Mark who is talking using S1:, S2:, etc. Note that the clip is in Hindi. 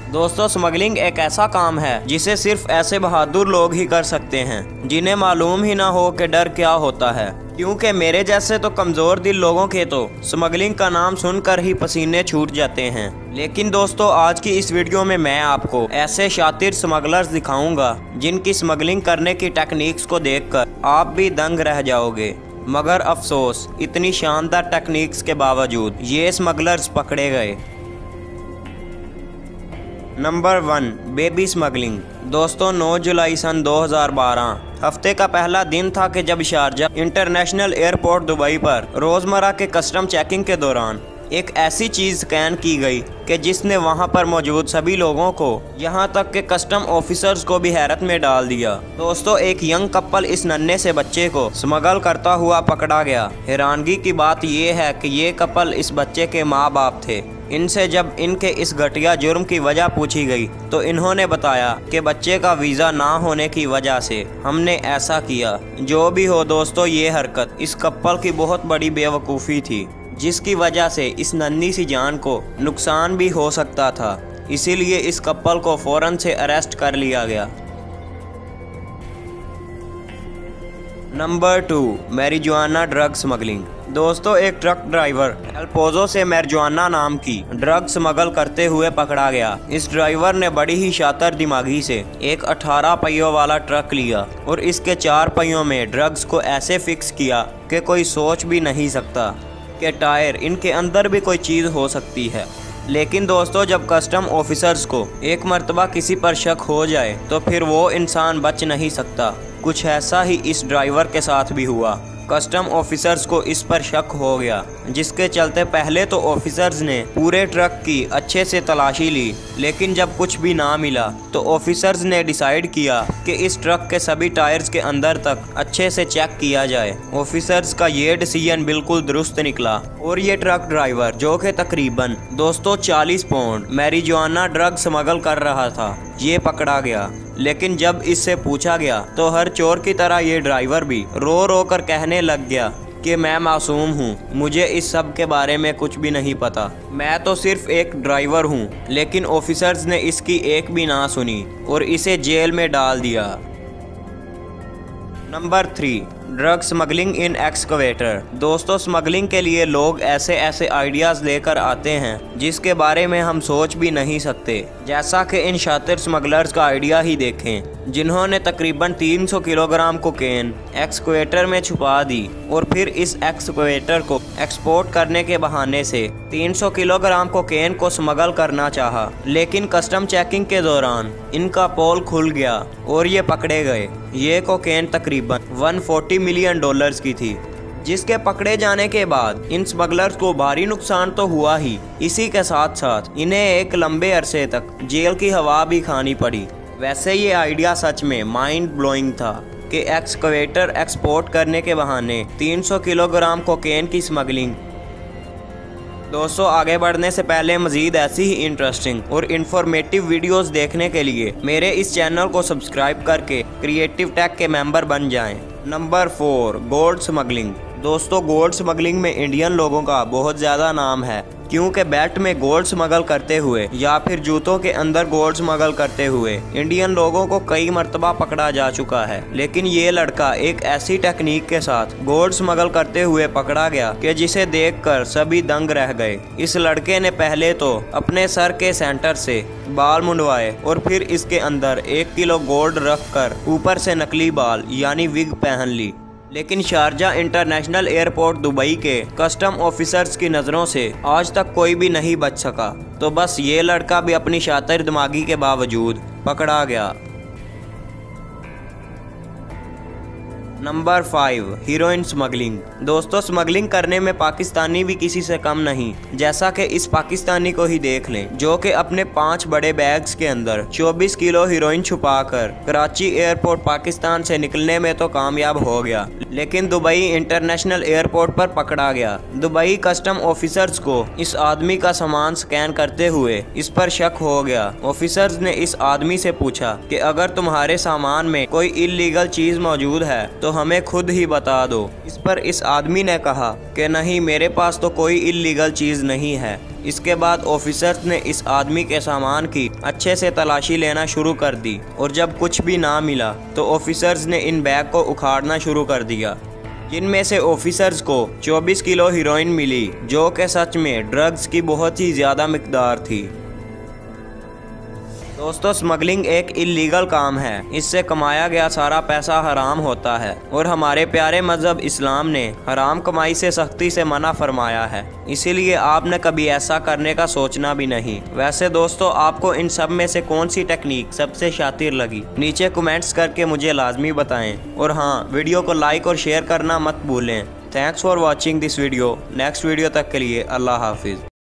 S1: दोस्तों स्मगलिंग एक ऐसा काम है जिसे सिर्फ ऐसे बहादुर लोग ही कर सकते हैं जिन्हें मालूम ही ना हो कि डर क्या होता है, क्योंकि मेरे जैसे तो कमज़ोर दिल लोगों के तो स्मगलिंग का नाम सुनकर ही पसीने छूट जाते हैं। लेकिन दोस्तों आज की इस वीडियो में मैं आपको ऐसे शातिर स्मगलर्स दिखाऊंगा जिनकी स्मगलिंग करने की टेक्निक्स को देखकर आप भी दंग रह जाओगे। मगर अफसोस, इतनी शानदार टेक्निक्स के बावजूद ये स्मगलर्स पकड़े गए। Number 1, baby smuggling. दोस्तों 9 जुलाई सन 2012 हफ्ते का पहला दिन था कि जब शारजा इंटरनेशनल एयरपोर्ट दुबई पर रोज़मर्रा के कस्टम चेकिंग के दौरान एक ऐसी चीज़ स्कैन की गई कि जिसने वहां पर मौजूद सभी लोगों को, यहां तक कि कस्टम ऑफिसर्स को भी हैरत में डाल दिया। दोस्तों एक यंग कपल इस नन्हे से बच्चे को स्मगल करता हुआ पकड़ा गया। हैरानगी की बात यह है कि ये कपल इस बच्चे के माँ बाप थे। इनसे जब इनके इस घटिया जुर्म की वजह पूछी गई तो इन्होंने बताया कि बच्चे का वीज़ा ना होने की वजह से हमने ऐसा किया। जो भी हो दोस्तों, ये हरकत इस कपल की बहुत बड़ी बेवकूफ़ी थी, जिसकी वजह से इस नन्ही सी जान को नुकसान भी हो सकता था। इसीलिए इस कपल को फ़ौरन से अरेस्ट कर लिया गया। Number 2, marijuana drug smuggling. दोस्तों एक ट्रक ड्राइवर एल पोजो से मैरिजुआना नाम की ड्रग स्मगल करते हुए पकड़ा गया। इस ड्राइवर ने बड़ी ही शातिर दिमागी से एक 18 पहियों वाला ट्रक लिया और इसके 4 पहियों में ड्रग्स को ऐसे फिक्स किया कि कोई सोच भी नहीं सकता कि टायर इनके अंदर भी कोई चीज़ हो सकती है। लेकिन दोस्तों जब कस्टम ऑफिसर्स को एक मर्तबा किसी पर शक हो जाए तो फिर वो इंसान बच नहीं सकता। कुछ ऐसा ही इस ड्राइवर के साथ भी हुआ। कस्टम ऑफिसर्स को इस पर शक हो गया, जिसके चलते पहले तो ऑफिसर्स ने पूरे ट्रक की अच्छे से तलाशी ली, लेकिन जब कुछ भी ना मिला तो ऑफिसर्स ने डिसाइड किया कि इस ट्रक के सभी टायर्स के अंदर तक अच्छे से चेक किया जाए। ऑफिसर्स का ये डिसीजन बिल्कुल दुरुस्त निकला और ये ट्रक ड्राइवर, जो कि तकरीबन दोस्तों 40 पाउंड मैरिजुआना ड्रग स्मगल कर रहा था, ये पकड़ा गया। लेकिन जब इससे पूछा गया तो हर चोर की तरह ये ड्राइवर भी रो रो कर कहने लग गया कि मैं मासूम हूँ, मुझे इस सब के बारे में कुछ भी नहीं पता, मैं तो सिर्फ एक ड्राइवर हूँ। लेकिन ऑफिसर्स ने इसकी एक भी ना सुनी और इसे जेल में डाल दिया। Number 3, drug smuggling in excavator. दोस्तों स्मगलिंग के लिए लोग ऐसे ऐसे आइडियाज़ लेकर आते हैं जिसके बारे में हम सोच भी नहीं सकते। जैसा कि इन शातिर स्मगलर्स का आइडिया ही देखें, जिन्होंने तकरीबन 300 किलोग्राम कोकेन एक्सकवेटर में छुपा दी और फिर इस एक्सकवेटर को एक्सपोर्ट करने के बहाने से 300 किलोग्राम कोकेन को स्मगल करना चाहा। लेकिन कस्टम चेकिंग के दौरान इनका पोल खुल गया और ये पकड़े गए। ये कोकेन तकरीबन 140 मिलियन डॉलर्स की थी, जिसके पकड़े जाने के बाद इन स्मगलर्स को भारी नुकसान तो हुआ ही, इसी के साथ साथ इन्हें एक लंबे अरसे तक जेल की हवा भी खानी पड़ी। वैसे ये आइडिया सच में माइंड ब्लोइंग था कि एक्सकवेटर एक्सपोर्ट करने के बहाने 300 किलोग्राम कोकेन की स्मगलिंग। दोस्तों आगे बढ़ने से पहले मज़ीद ऐसी ही इंटरेस्टिंग और इन्फॉर्मेटिव वीडियोस देखने के लिए मेरे इस चैनल को सब्सक्राइब करके क्रिएटिव टेक के मेंबर बन जाएं। Number 4, gold smuggling. दोस्तों गोल्ड स्मगलिंग में इंडियन लोगों का बहुत ज़्यादा नाम है, क्योंकि बेल्ट में गोल्ड स्मगल करते हुए या फिर जूतों के अंदर गोल्ड स्मगल करते हुए इंडियन लोगों को कई मर्तबा पकड़ा जा चुका है। लेकिन ये लड़का एक ऐसी टेक्निक के साथ गोल्ड स्मगल करते हुए पकड़ा गया कि जिसे देखकर सभी दंग रह गए। इस लड़के ने पहले तो अपने सर के सेंटर से बाल मुंडवाए और फिर इसके अंदर 1 किलो गोल्ड रख कर ऊपर से नकली बाल यानी विग पहन ली। लेकिन शारजा इंटरनेशनल एयरपोर्ट दुबई के कस्टम ऑफिसर्स की नज़रों से आज तक कोई भी नहीं बच सका, तो बस ये लड़का भी अपनी शातिर दिमागी के बावजूद पकड़ा गया। Number 5, heroin smuggling. दोस्तों स्मगलिंग करने में पाकिस्तानी भी किसी से कम नहीं। जैसा कि इस पाकिस्तानी को ही देख लें, जो कि अपने 5 बड़े बैग्स के अंदर 24 किलो हीरोइन छुपाकर कराची एयरपोर्ट पाकिस्तान से निकलने में तो कामयाब हो गया, लेकिन दुबई इंटरनेशनल एयरपोर्ट पर पकड़ा गया। दुबई कस्टम ऑफिसर्स को इस आदमी का सामान स्कैन करते हुए इस पर शक हो गया। ऑफिसर्स ने इस आदमी से पूछा कि अगर तुम्हारे सामान में कोई इल्लीगल चीज़ मौजूद है तो हमें खुद ही बता दो। इस पर इस आदमी ने कहा कि नहीं, मेरे पास तो कोई इल्लीगल चीज़ नहीं है। इसके बाद ऑफिसर्स ने इस आदमी के सामान की अच्छे से तलाशी लेना शुरू कर दी और जब कुछ भी ना मिला तो ऑफिसर्स ने इन बैग को उखाड़ना शुरू कर दिया, जिनमें से ऑफिसर्स को 24 किलो हीरोइन मिली, जो कि सच में ड्रग्स की बहुत ही ज़्यादा मिकदार थी। दोस्तों, स्मगलिंग एक इलीगल काम है। इससे कमाया गया सारा पैसा हराम होता है और हमारे प्यारे मजहब इस्लाम ने हराम कमाई से सख्ती से मना फरमाया है। इसीलिए आपने कभी ऐसा करने का सोचना भी नहीं। वैसे दोस्तों, आपको इन सब में से कौन सी टेक्निक सबसे शातिर लगी, नीचे कमेंट्स करके मुझे लाजमी बताएं। और हाँ, वीडियो को लाइक और शेयर करना मत भूलें। Thanks for watching this video. Next video तक के लिए अल्लाह हाफिज़।